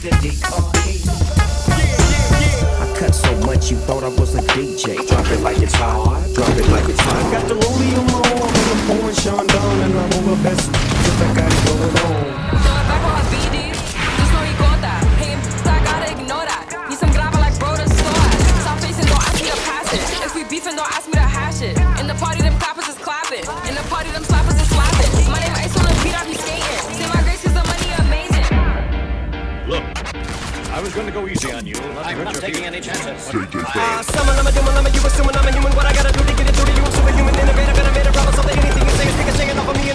the D-R-E. I cut so much you thought I was a DJ. Drop it like it's hot, drop it like it's hot. I got the rollie on my arm and I'm pouring Sean Don and I'm over best cause I got it going on. Back on her BD, just know he got that. Hey, I gotta ignore that. Need some grabber like bro to store. Stop facing, don't ask me to pass it. If we beefing, don't ask me to hash it. In the party, them clappers is clapping. In the party, them slappers is slapping. My name Ice on the beat, I be skating. Say my grace cause the money amazing. Look, I was going to go easy on you. I'm not taking any chances. Summon, I'm a demon, you assuming I'm a human. What I gotta do to get it through to you? I'm superhuman, innovator, gonna make a problem. So that anything you say is niggas singing off of me.